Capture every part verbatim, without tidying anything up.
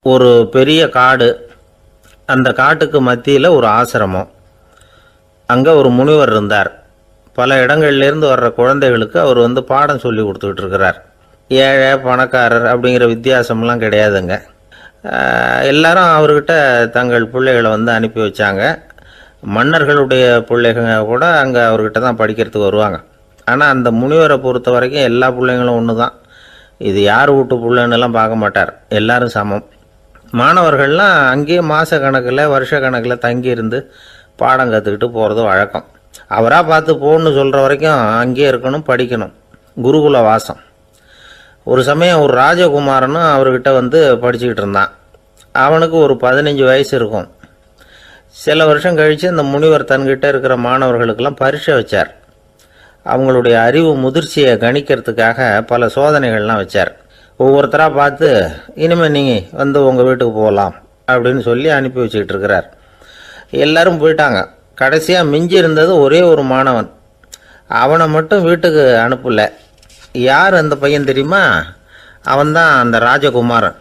ஒரு பெரிய காடு, அந்த காட்டுக்கு மத்தியில் ஒரு ஆசிரமம். அங்கே ஒரு முனிவர் இருந்தார். பல இடங்கள்லேருந்து வர்ற குழந்தைகளுக்கு அவர் வந்து பாடம் சொல்லி கொடுத்துக்கிட்டு இருக்கிறார். ஏழை பணக்காரர் அப்படிங்கிற வித்தியாசம்லாம் கிடையாதுங்க. எல்லாரும் அவர்கிட்ட தங்கள் பிள்ளைகளை வந்து அனுப்பி வச்சாங்க. மன்னர்களுடைய பிள்ளைங்க கூட அங்கே அவர்கிட்ட தான் படிக்கிறதுக்கு வருவாங்க. ஆனால் அந்த முனிவரை பொறுத்த வரைக்கும் எல்லா பிள்ளைங்களும் ஒன்று தான். இது யார் வீட்டு பிள்ளைன்னெல்லாம் பார்க்க மாட்டார், எல்லாரும் சமம். மாணவர்கள்லாம் அங்கேயே மாத கணக்கில் வருஷ கணக்கில் தங்கியிருந்து பாடம் கற்றுக்கிட்டு போகிறது வழக்கம். அவராக பார்த்து போகணுன்னு சொல்கிற வரைக்கும் அங்கேயே இருக்கணும், படிக்கணும். குருகுல வாசம். ஒரு சமயம் ஒரு ராஜகுமாரனும் அவர்கிட்ட வந்து படிச்சுக்கிட்டு இருந்தான். அவனுக்கு ஒரு பதினஞ்சு வயசு இருக்கும். சில வருஷம் கழித்து அந்த முனிவர் தன்கிட்ட இருக்கிற மாணவர்களுக்கெல்லாம் பரீட்சை வச்சார். அவங்களுடைய அறிவு முதிர்ச்சியை கணிக்கிறதுக்காக பல சோதனைகள்லாம் வச்சார். ஒவ்வொருத்தராக பார்த்து இனிமேல் நீங்கள் வந்து உங்கள் வீட்டுக்கு போகலாம் அப்படின்னு சொல்லி அனுப்பி வச்சுக்கிட்டு இருக்கிறார். எல்லோரும் போயிட்டாங்க. கடைசியாக மிஞ்சி இருந்தது ஒரே ஒரு மாணவன். அவனை மட்டும் வீட்டுக்கு அனுப்பலை. யார் அந்த பையன் தெரியுமா? அவன்தான் அந்த ராஜகுமாரன்.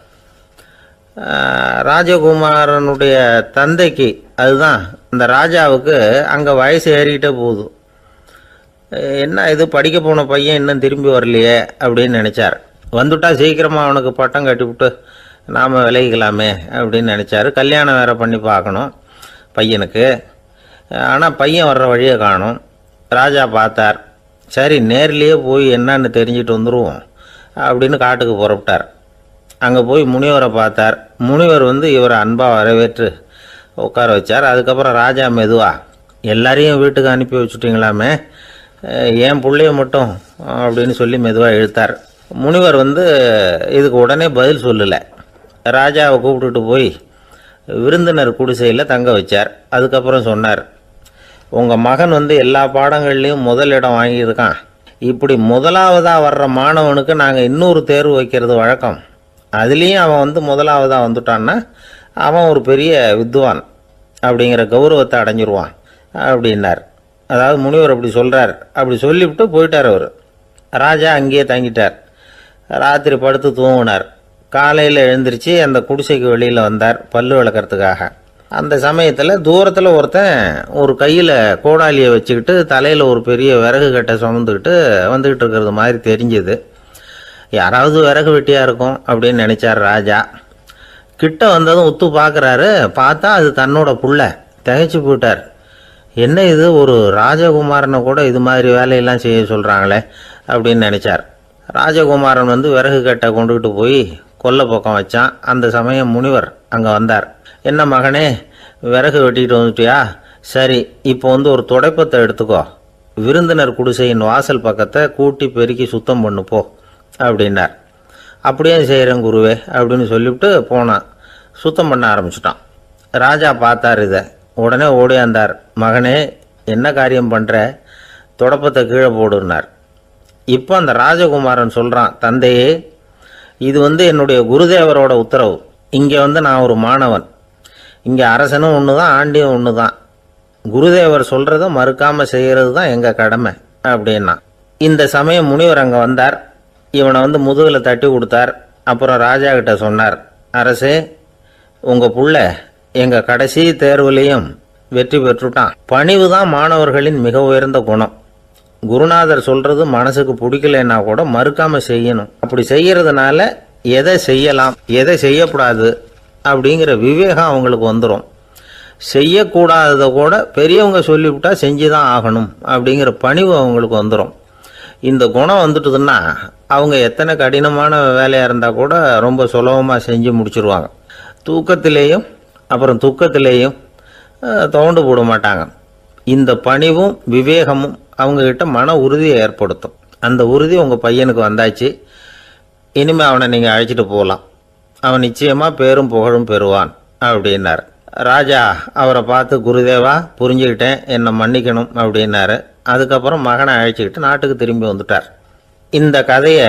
ராஜகுமாரனுடைய தந்தைக்கு, அதுதான் அந்த ராஜாவுக்கு, அங்கே வயசு ஏறிக்கிட்டே போகுது. என்ன இது, படிக்க போன பையன் இன்னும் திரும்பி வரலையே அப்படின்னு நினச்சார். வந்துட்டா சீக்கிரமாக அவனுக்கு பட்டம் கட்டிவிட்டு நாம் விலகிக்கலாமே அப்படின்னு நினச்சார். கல்யாணம் வேறு பண்ணி பார்க்கணும் பையனுக்கு. ஆனால் பையன் வர்ற வழியை காணும். ராஜா பார்த்தார். சரி, நேர்லேயே போய் என்னன்னு தெரிஞ்சுட்டு வந்துடுவோம் அப்படின்னு காட்டுக்கு புறப்பட்டார். அங்கே போய் முனிவரை பார்த்தார். முனிவர் வந்து இவரை அன்பாக வரவேற்று உட்கார வச்சார். அதுக்கப்புறம் ராஜா மெதுவா, எல்லாரையும் வீட்டுக்கு அனுப்பி வச்சுட்டிங்களாமே, ஏன் பிள்ளைய மட்டும் அப்படின்னு சொல்லி மெதுவாக இழுத்தார். முனிவர் வந்து இதுக்கு உடனே பதில் சொல்லலை. ராஜாவை கூப்பிட்டுட்டு போய் விருந்தினர் குடிசையில் தங்க வச்சார். அதுக்கப்புறம் சொன்னார், உங்கள் மகன் வந்து எல்லா பாடங்கள்லேயும் முதல் இடம் வாங்கியிருக்கான். இப்படி முதலாவதாக வர்ற மாணவனுக்கு நாங்கள் இன்னொரு தேர்வு வைக்கிறது வழக்கம். அதுலேயும் அவன் வந்து முதலாவதாக வந்துட்டான்னா அவன் ஒரு பெரிய வித்வான் அப்படிங்கிற கௌரவத்தை அடைஞ்சிருவான் அப்படின்னார். அதாவது முனிவர் அப்படி சொல்கிறார். அப்படி சொல்லிவிட்டு போயிட்டார் அவர். ராஜா அங்கேயே தங்கிட்டார். ராத்திரி படுத்து தூங்கினார். காலையில் எழுந்திரிச்சு அந்த குடிசைக்கு வெளியில் வந்தார் பல்லு விளக்கிறதுக்காக. அந்த சமயத்தில் தூரத்தில் ஒருத்தன் ஒரு கையில் கோடாலியை வச்சுக்கிட்டு தலையில் ஒரு பெரிய விறகு கட்டை சுமந்துக்கிட்டு வந்துக்கிட்டு இருக்கிறது மாதிரி தெரிஞ்சுது. யாராவது விறகு வெட்டியாக இருக்கும் அப்படின்னு நினச்சார் ராஜா. கிட்ட வந்ததும் உத்து பார்க்குறாரு. பார்த்தா அது தன்னோட புள்ள. திகைச்சு போயிட்டார். என்ன இது, ஒரு ராஜகுமாரனை கூட இது மாதிரி வேலையெல்லாம் செய்ய சொல்கிறாங்களே அப்படின்னு நினச்சார். ராஜகுமாரன் வந்து விறகு கட்டை கொண்டுக்கிட்டு போய் கொல்லை பக்கம் வச்சான். அந்த சமயம் முனிவர் அங்கே வந்தார். என்ன மகனே, விறகு வெட்டிக்கிட்டு வந்துட்டியா? சரி, இப்போ வந்து ஒரு துடைப்பத்தை எடுத்துக்கோ, விருந்தினர் குடிசையின் வாசல் பக்கத்தை கூட்டி பெருக்கி சுத்தம் பண்ணு போ அப்படின்னார். அப்படியே செய்கிறேன் குருவே அப்படின்னு சொல்லிவிட்டு போனான். சுத்தம் பண்ண ஆரம்பிச்சிட்டான். ராஜா பார்த்தார் இதை. உடனே ஓடியாந்தார். மகனே, என்ன காரியம் பண்ணுற? துடைப்பத்தை கீழே போடுனார். இப்போ அந்த ராஜகுமாரன் சொல்கிறான், தந்தையே, இது வந்து என்னுடைய குருதேவரோட உத்தரவு. இங்கே வந்து நான் ஒரு மாணவன். இங்கே அரசனும் ஒன்று தான், ஆண்டியும் ஒன்று தான். குருதேவர் சொல்கிறத மறுக்காமல் செய்கிறது தான் எங்கள் கடமை அப்படின்னா. இந்த சமயம் முனிவர் அங்கே வந்தார். இவனை வந்து முதுகில் தட்டி கொடுத்தார். அப்புறம் ராஜா கிட்ட சொன்னார், அரசே, உங்கள் புள்ள எங்கள் கடைசி தேர்வுலேயும் வெற்றி பெற்றுட்டான். பணிவு தான் மாணவர்களின் மிக உயர்ந்த குணம். குருநாதர் சொல்கிறது மனசுக்கு பிடிக்கலைன்னா கூட மறுக்காமல் செய்யணும். அப்படி செய்கிறதுனால எதை செய்யலாம் எதை செய்யக்கூடாது அப்படிங்கிற விவேகம் அவங்களுக்கு வந்துடும். செய்யக்கூடாததை கூட பெரியவங்க சொல்லிவிட்டா செஞ்சு தான் ஆகணும் அப்படிங்கிற பணிவு அவங்களுக்கு வந்துடும். இந்த குணம் வந்துட்டுதுன்னா அவங்க எத்தனை கடினமான வேலையாக இருந்தால் கூட ரொம்ப சுலபமாக செஞ்சு முடிச்சிருவாங்க. தூக்கத்திலேயும் அப்புறம் துக்கத்திலேயும் தோண்டு போட மாட்டாங்க. இந்த பணிவும் விவேகமும் அவங்கக்கிட்ட மன உறுதியை ஏற்படுத்தும். அந்த உறுதி உங்கள் பையனுக்கு வந்தாச்சு. இனிமேல் அவனை நீங்கள் அழைச்சிட்டு போகலாம். அவன் நிச்சயமாக பேரும் புகழும் பெறுவான் அப்படின்னார். ராஜா அவரை பார்த்து, குருதேவா, புரிஞ்சுக்கிட்டேன், என்னை மன்னிக்கணும் அப்படின்னாரு. அதுக்கப்புறம் மகனை அழைச்சிக்கிட்டு நாட்டுக்கு திரும்பி வந்துட்டார். இந்த கதையை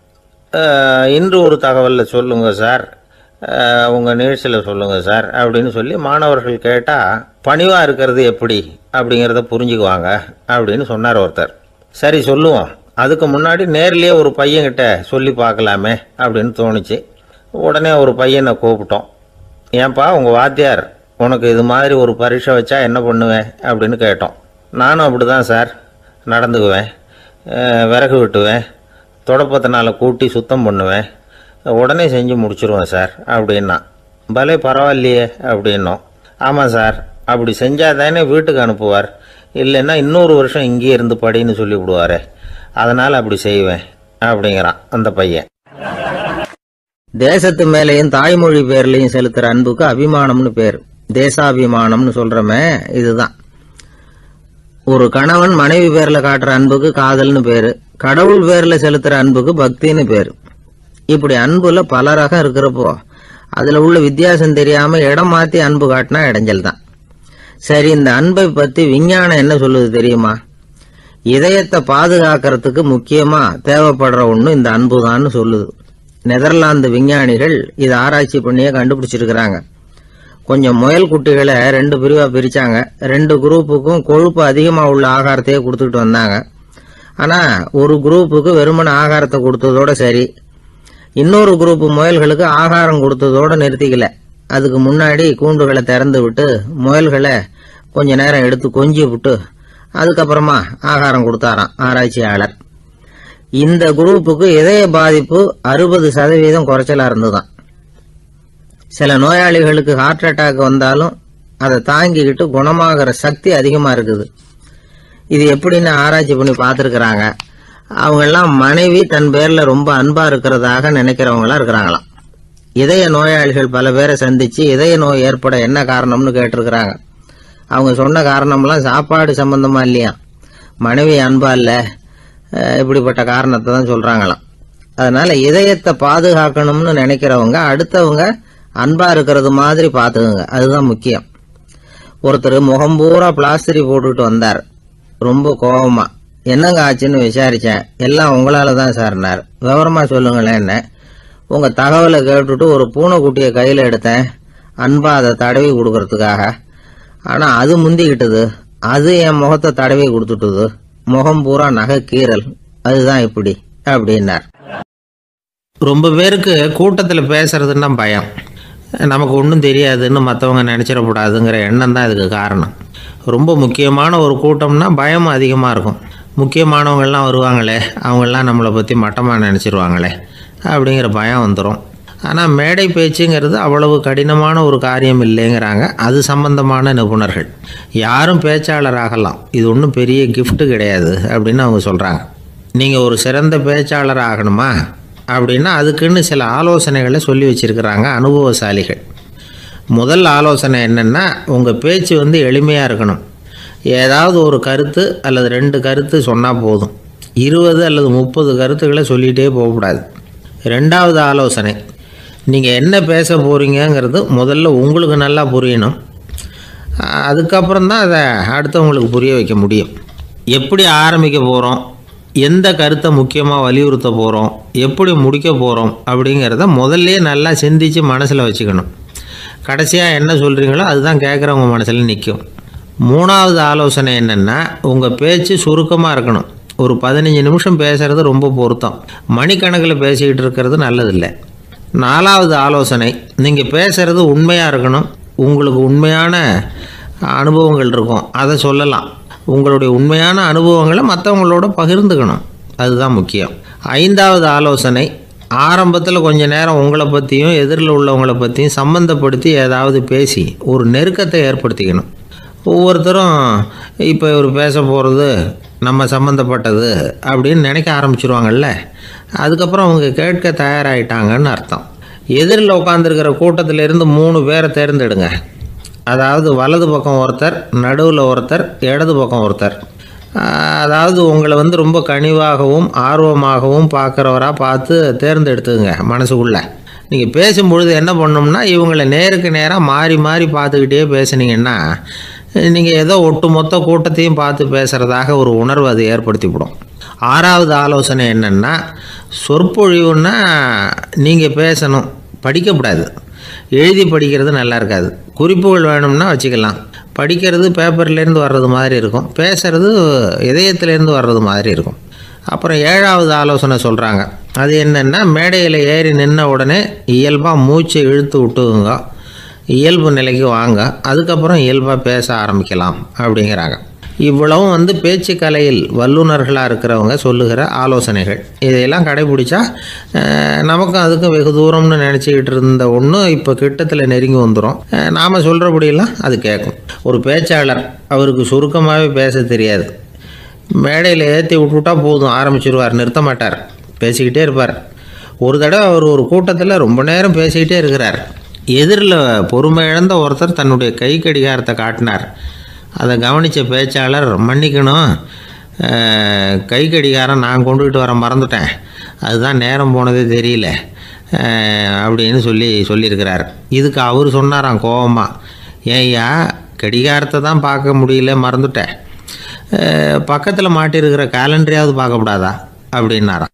இன்று ஒரு தகவலில் சொல்லுங்கள் சார், உங்கள் நிகழ்ச்சியில் சொல்லுங்கள் சார் அப்படின்னு சொல்லி மாணவர்கள் கேட்டால் பணிவாக இருக்கிறது எப்படி அப்படிங்கிறத புரிஞ்சுக்குவாங்க அப்படின்னு சொன்னார் ஒருத்தர். சரி சொல்லுவோம், அதுக்கு முன்னாடி நேர்லேயே ஒரு பையன்கிட்ட சொல்லி பார்க்கலாமே அப்படின்னு தோணுச்சு. உடனே ஒரு பையனை கூப்பிட்டோம். ஏன்பா உங்கள் வாத்தியார் உனக்கு இது மாதிரி ஒரு பரீட்சை வச்சா என்ன பண்ணுவேன் அப்படின்னு கேட்டோம். நானும் அப்படி தான் சார் நடந்துக்குவேன், விறகு வெட்டுவேன், தொடப்பத்தினால கூட்டி சுத்தம் பண்ணுவேன், உடனே செஞ்சு முடிச்சுருவேன் சார் அப்படின்னா. பலே பரவாயில்லையே அப்படின்னோம். ஆமாம் சார், அப்படி செஞ்சால் தானே வீட்டுக்கு அனுப்புவார், இல்லைன்னா இன்னொரு வருஷம் இங்கேயே இருந்து படின்னு சொல்லி விடுவார், அதனால் அப்படி செய்வேன் அப்படிங்கிறான் அந்த பையன். தேசத்து மேலேயும் தாய்மொழி பேர்லையும் செலுத்துற அன்புக்கு அபிமானம்னு பேர். தேசாபிமானம்னு சொல்றமே இதுதான். ஒரு கணவன் மனைவி பேர்ல காட்டுற அன்புக்கு காதல்னு பேரு. கடவுள் பேர்ல செலுத்துற அன்புக்கு பக்தின்னு பேரு. இப்படி அன்புல பல ரகம் இருக்கிறப்போ அதுல உள்ள வித்தியாசம் தெரியாம இடம் மாத்தி அன்பு காட்டினா இடைஞ்சல் தான். சரி, இந்த அன்பை பத்தி விஞ்ஞானம் என்ன சொல்லுது தெரியுமா? இதயத்தை பாதுகாக்கிறதுக்கு முக்கியமா தேவைப்படுற ஒண்ணு இந்த அன்பு தான் சொல்லுது. நெதர்லாந்து விஞ்ஞானிகள் இதை ஆராய்ச்சி பண்ணியே கண்டுபிடிச்சிருக்கிறாங்க. கொஞ்சம் முயல் குட்டிகளை ரெண்டு பிரிவா பிரிச்சாங்க. ரெண்டு குரூப்புக்கும் கொழுப்பு அதிகமா உள்ள ஆகாரத்தையே கொடுத்துட்டு வந்தாங்க. ஆனா ஒரு குரூப்புக்கு வெறுமன ஆகாரத்தை கொடுத்ததோட சரி, இன்னொரு குரூப் முயல்களுக்கு ஆகாரம் கொடுத்ததோட நிறுத்திக்கல. அதுக்கு முன்னாடி கூண்டுகளை திறந்து விட்டு முயல்களை கொஞ்ச நேரம் எடுத்து கொஞ்சி விட்டு அதுக்கப்புறமா ஆகாரம் கொடுத்தாராம் ஆராய்ச்சியாளர். இந்த குரூப்புக்கு இதய பாதிப்பு அறுபது சதவீதம் குறைச்சலா இருந்துதான். சில நோயாளிகளுக்கு ஹார்ட் அட்டாக் வந்தாலும் அதை தாங்கிக்கிட்டு குணமாகிற சக்தி அதிகமா இருக்குது. இது எப்படின்னு ஆராய்ச்சி பண்ணி பார்த்துருக்கிறாங்க. அவங்க எல்லாம் மனைவி தன் பேர்ல ரொம்ப அன்பா இருக்கிறதாக நினைக்கிறவங்களா இருக்கிறாங்களாம். இதய நோயாளிகள் பல பேரை சந்திச்சு இதய நோய் ஏற்பட என்ன காரணம்னு கேட்டிருக்கிறாங்க. அவங்க சொன்ன காரணம்லாம் சாப்பாடு சம்பந்தமா இல்லையா, மனைவி அன்பா இல்ல, இப்படிப்பட்ட காரணத்தை தான் சொல்றாங்களாம். அதனால இதயத்தை பாதுகாக்கணும்னு நினைக்கிறவங்க அடுத்தவங்க அன்பா இருக்கிறது மாதிரி பாத்துக்குங்க, அதுதான் முக்கியம். ஒருத்தர் முகம் பூரா பிளாஸ்டரி போட்டுட்டு வந்தார். ரொம்ப கோபமா, என்னங்க ஆச்சுன்னு விசாரிச்சேன். எல்லாம் உங்களால தான் சார்னார். விவரமா சொல்லுங்களேன். என்ன உங்க தகவலை கேட்டுட்டு ஒரு பூனைக்குட்டியை கையில எடுத்தேன், அன்பா அதை தடவி கொடுக்கறதுக்காக. ஆனா அது முந்திக்கிட்டது, அது என் முகத்தை தடவி கொடுத்துட்டுது, முகம் பூரா நகை கீறல், அதுதான் இப்படி அப்படின்னார். ரொம்ப பேருக்கு கூட்டத்தில் பேசுறதுன்னா பயம். நமக்கு ஒன்றும் தெரியாதுன்னு மற்றவங்க நினச்சிடக்கூடாதுங்கிற எண்ணம் தான் இதுக்கு காரணம். ரொம்ப முக்கியமான ஒரு கூட்டம்னா பயம் அதிகமாக இருக்கும். முக்கியமானவங்கள்லாம் வருவாங்களே, அவங்களாம் நம்மளை பற்றி மட்டமாக நினச்சிருவாங்களே அப்படிங்கிற பயம் வந்துடும். ஆனால் மேடை பேச்சுங்கிறது அவ்வளவு கடினமான ஒரு காரியம் இல்லைங்கிறாங்க அது சம்பந்தமான நிபுணர்கள். யாரும் பேச்சாளர் ஆகலாம், இது ஒன்றும் பெரிய கிஃப்ட்டு கிடையாது அப்படின்னு அவங்க சொல்கிறாங்க. நீங்கள் ஒரு சிறந்த பேச்சாளர் ஆகணுமா அப்படின்னா அதுக்குன்னு சில ஆலோசனைகளை சொல்லி வச்சுருக்கிறாங்க அனுபவசாலிகள். முதல் ஆலோசனை என்னென்னா, உங்கள் பேச்சு வந்து எளிமையாக இருக்கணும். ஏதாவது ஒரு கருத்து அல்லது ரெண்டு கருத்து சொன்னால் போதும். இருபது அல்லது முப்பது கருத்துக்களை சொல்லிகிட்டே போகக்கூடாது. ரெண்டாவது ஆலோசனை, நீங்கள் என்ன பேச போகிறீங்கிறது முதல்ல உங்களுக்கு நல்லா புரியணும். அதுக்கப்புறம் தான் அதை அடுத்தவங்களுக்கு புரிய வைக்க முடியும். எப்படி ஆரம்பிக்க போகிறோம், எந்த கருத்தை முக்கியமாக வலியுறுத்த போகிறோம், எப்படி முடிக்க போகிறோம் அப்படிங்கிறத முதல்லையே நல்லா சிந்தித்து மனசில் வச்சுக்கணும். கடைசியாக என்ன சொல்கிறீங்களோ அதுதான் கேட்குறவங்க மனசில் நிற்கும். மூணாவது ஆலோசனை என்னென்னா, உங்கள் பேச்சு சுருக்கமாக இருக்கணும். ஒரு பதினஞ்சு நிமிஷம் பேசுகிறது ரொம்ப பொருத்தம். மணிக்கணக்கில் பேசிக்கிட்டு இருக்கிறது நல்லதில்லை. நாலாவது ஆலோசனை, நீங்கள் பேசுகிறது உண்மையாக இருக்கணும். உங்களுக்கு உண்மையான அனுபவங்கள் இருக்கும், அதை சொல்லலாம். உங்களுடைய உண்மையான அனுபவங்களை மற்றவங்களோட பகிர்ந்துக்கணும், அதுதான் முக்கியம். ஐந்தாவது ஆலோசனை, ஆரம்பத்தில் கொஞ்ச நேரம் உங்களை பற்றியும் எதிரில் உள்ளவங்களை பற்றியும் சம்மந்தப்படுத்தி ஏதாவது பேசி ஒரு நெருக்கத்தை ஏற்படுத்திக்கணும். ஒவ்வொருத்தரும் இப்போ இவர் பேச போகிறது நம்ம சம்மந்தப்பட்டது அப்படின்னு நினைக்க ஆரம்பிச்சிருவாங்கல்ல, அதுக்கப்புறம் அவங்க கேட்க தயாராகிட்டாங்கன்னு அர்த்தம். எதிரில் உட்காந்துருக்கிற கூட்டத்திலேருந்து மூணு பேரை தேர்ந்தெடுங்க. அதாவது வலது பக்கம் ஒருத்தர், நடுவில் ஒருத்தர், இடது பக்கம் ஒருத்தர். அதாவது உங்களை வந்து ரொம்ப கனிவாகவும் ஆர்வமாகவும் பார்க்குறவராக பார்த்து தேர்ந்தெடுத்துங்க மனசுக்குள்ளே. நீங்கள் பேசும்பொழுது என்ன பண்ணணும்னா, இவங்களை நேருக்கு நேராக மாறி மாறி பார்த்துக்கிட்டே பேசுனீங்கன்னா நீங்கள் ஏதோ ஒட்டு மொத்த கூட்டத்தையும் பார்த்து பேசுகிறதாக ஒரு உணர்வு அது ஏற்படுத்திவிடும். ஆறாவது ஆலோசனை என்னென்னா, சொற்பொழிவுன்னா நீங்கள் பேசணும், படிக்கக்கூடாது. எழுதி படிக்கிறது நல்லா இருக்காது. குறிப்புகள் வேணும்னா வச்சுக்கலாம். படிக்கிறது பேப்பர்லேருந்து வர்றது மாதிரி இருக்கும், பேசுகிறது இதயத்துலேருந்து வர்றது மாதிரி இருக்கும். அப்புறம் ஏழாவது ஆலோசனை சொல்கிறாங்க, அது என்னென்னா, மேடையில் ஏறி நின்ன உடனே இயல்பாக மூச்சை இழுத்து விட்டுங்க, இயல்பு நிலைக்கு வாங்க, அதுக்கப்புறம் இயல்பாக பேச ஆரம்பிக்கலாம் அப்படிங்கிறாங்க. இவ்வளவும் வந்து பேச்சு கலையில் வல்லுநர்களாக இருக்கிறவங்க சொல்லுகிற ஆலோசனைகள். இதையெல்லாம் கடைபிடிச்சா நமக்கும் அதுக்கும் வெகு தூரம்னு நினச்சிக்கிட்டு இருந்த ஒன்று இப்போ கிட்டத்தில் நெருங்கி வந்துடும். நாம் சொல்கிறபடியெல்லாம் அது கேட்கும். ஒரு பேச்சாளர், அவருக்கு சுருக்கமாகவே பேச தெரியாது. மேடையில் ஏற்றி விட்டுவிட்டா போதும், ஆரம்பிச்சிருவார், நிறுத்த மாட்டார், பேசிக்கிட்டே இருப்பார். ஒரு தடவை அவர் ஒரு கூட்டத்தில் ரொம்ப நேரம் பேசிக்கிட்டே இருக்கிறார். எதிரில் பொறுமை இழந்த ஒருத்தர் தன்னுடைய கை கடிகாரத்தை காட்டினார். அதை கவனித்த பேச்சாளர், மன்னிக்கணும், கை கடிகாரம் நான் கொண்டுகிட்டு வர மறந்துட்டேன், அதுதான் நேரம் போனதே தெரியல அப்படின்னு சொல்லி சொல்லியிருக்கிறார். இதுக்கு அவர் சொன்னாராம் கோபமாக, ஏய்யா கடிகாரத்தை தான் பார்க்க முடியல, மறந்துட்டேன், பக்கத்தில் மாட்டிருக்கிற கேலண்டரையாவது பார்க்கக்கூடாதா அப்படின்னாராம்.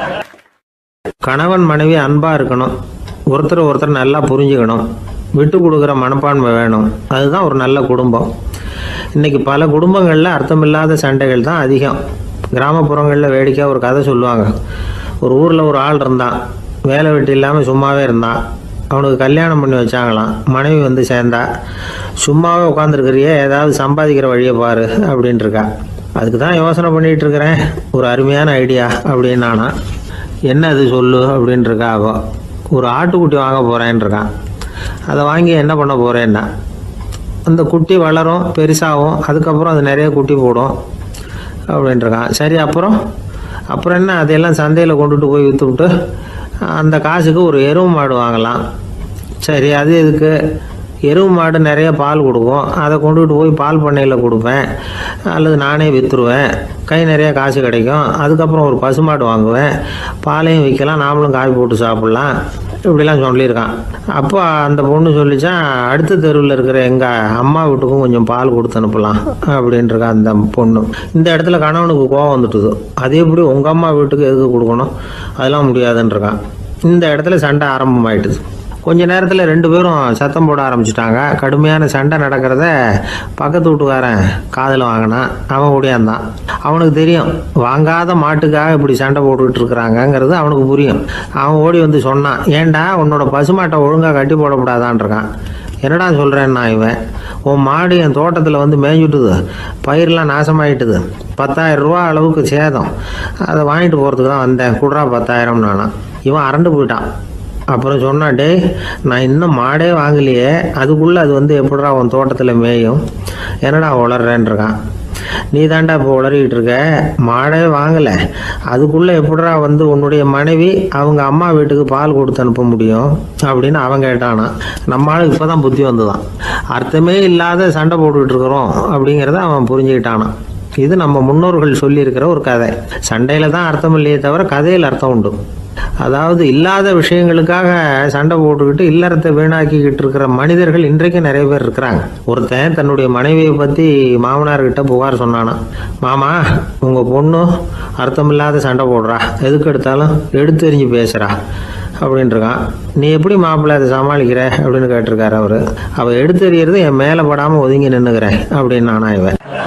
கணவன் மனைவி அன்பாக இருக்கணும், ஒருத்தர் ஒருத்தர் நல்லா புரிஞ்சுக்கணும், விட்டு கொடுக்குற மனப்பான்மை வேணும், அதுதான் ஒரு நல்ல குடும்பம். இன்றைக்கி பல குடும்பங்களில் அர்த்தமில்லாத சண்டைகள் தான் அதிகம். கிராமப்புறங்களில் வேடிக்கையாக ஒரு கதை சொல்லுவாங்க. ஒரு ஊரில் ஒரு ஆள் இருந்தான், வேலை வெட்டி இல்லாமல் சும்மாவே இருந்தான். அவனுக்கு கல்யாணம் பண்ணி வச்சாங்களாம். மனைவி வந்து சேர்ந்தா, சும்மாவே உட்காந்துருக்கிறியே, ஏதாவது சம்பாதிக்கிற வழியை பாரு அப்படின்ட்டு இருக்கா. அதுக்கு தான் யோசனை பண்ணிகிட்டு இருக்கிறேன், ஒரு அருமையான ஐடியா அப்படின்னு. நானா, என்ன அது சொல்லு அப்படின்ட்டுருக்கா. ஆகும், ஒரு ஆட்டுக்குட்டி வாங்க போகிறேன்னு இருக்கான். அதை வாங்கி என்ன பண்ண போகிறேன்னா, அந்த குட்டி வளரும், பெருசாகும், அதுக்கப்புறம் அது நிறைய குட்டி போடும் அப்படின்ட்டுருக்கான். சரி, அப்புறம் அப்புறம் என்ன, அதையெல்லாம் சந்தையில் கொண்டுட்டு போய் விற்று விட்டு அந்த காசுக்கு ஒரு எருவு மாடு வாங்கலாம். சரி, அது எதுக்கு? எருவு மாடு நிறைய பால் கொடுக்கும், அதை கொண்டுகிட்டு போய் பால் பண்ணையில் கொடுப்பேன், அல்லது நானே விற்றுருவேன், கை நிறைய காசு கிடைக்கும். அதுக்கப்புறம் ஒரு பசுமாடு வாங்குவேன், பாலையும் விற்கலாம், நாமளும் காய் போட்டு சாப்பிட்லாம், இப்படிலாம் சொல்லியிருக்கான். அப்போ அந்த பொண்ணு சொல்லிச்சான், அடுத்த தெருவில் இருக்கிற எங்கள் அம்மா வீட்டுக்கும் கொஞ்சம் பால் கொடுத்து அனுப்பலாம் அப்படின்ட்டுருக்கா அந்த பொண்ணு. இந்த இடத்துல கணவனுக்கு கோவம் வந்துட்டுது. அது எப்படி உங்கள் அம்மா வீட்டுக்கு எதுக்கு கொடுக்கணும், அதெல்லாம் முடியாதுன்றிருக்கான். இந்த இடத்துல சண்டை ஆரம்பமாயிட்டுது. கொஞ்ச நேரத்தில் ரெண்டு பேரும் சத்தம் போட ஆரம்பிச்சிட்டாங்க. கடுமையான சண்டை நடக்கிறத பக்கத்து வீட்டுக்காரன் காதில் வாங்கினான். அவன் ஓடியாந்தான். அவனுக்கு தெரியும், வாங்காத மாட்டுக்காக இப்படி சண்டை போட்டுக்கிட்டு இருக்கிறாங்கங்கிறது அவனுக்கு புரியும். அவன் ஓடி வந்து சொன்னான், ஏண்டா உன்னோட பசுமாட்டை ஒழுங்காக கட்டி போடக்கூடாதான்ருக்கான். என்னடா சொல்கிறேன்னா, இவன் உன் மாடு என் தோட்டத்தில் வந்து மேய்ஞ்சுட்டுது, பயிரெலாம் நாசமாயிட்டுது, பத்தாயிரம் ரூபா அளவுக்கு சேதம், அதை வாங்கிட்டு போகிறதுக்கு தான் வந்தேன், குடுறா பத்தாயிரம் நானா. இவன் அரண்டு போயிட்டான். அப்புறம் சொன்னான், டே நான் இன்னும் மாடே வாங்கலையே, அதுக்குள்ளே அது வந்து எப்படிடா உன் தோட்டத்தில் மேயும், என்னடா உளறேன்ருக்கான். நீ தாண்டா இப்போ உளறிக்கிட்டு இருக்க, மாடே வாங்கலை, அதுக்குள்ளே எப்படிடா வந்து உன்னுடைய மனைவி அவங்க அம்மா வீட்டுக்கு பால் கொடுத்து அனுப்ப முடியும் அப்படின்னு அவன் கேட்டானா. நம்ம ஆளுக்கு இப்போ தான் புத்தி வந்துதான், அர்த்தமே இல்லாத சண்டை போட்டுக்கிட்டு இருக்கிறோம் அப்படிங்கிறத அவன் புரிஞ்சுக்கிட்டானான். இது நம்ம முன்னோர்கள் சொல்லியிருக்கிற ஒரு கதை. சண்டையில் தான் அர்த்தம் இல்லையே தவிர கதையில் அர்த்தம் உண்டு. அதாவது இல்லாத விஷயங்களுக்காக சண்டை போட்டுக்கிட்டு இல்லறத்தை வீணாக்கிக்கிட்டு இருக்கிற மனிதர்கள் இன்றைக்கு நிறைய பேர் இருக்கிறாங்க. ஒருத்தன் தன்னுடைய மனைவியை பற்றி மாமனார்கிட்ட புகார் சொன்னானா, மாமா உங்கள் பொண்ணு அர்த்தமில்லாத சண்டை போடுறா, எதுக்கு எடுத்தாலும் எடுத்து எறிஞ்சு பேசுகிறா அப்படின்ட்டுருக்கான். நீ எப்படி மாப்பிள்ளை அதை சமாளிக்கிற அப்படின்னு கேட்டிருக்காரு அவர். அவள் எடுத்து எறிகிறது என் மேலே படாமல் ஒதுங்கி நின்றுக்கிறேன் அப்படின்னு நானா இவன்.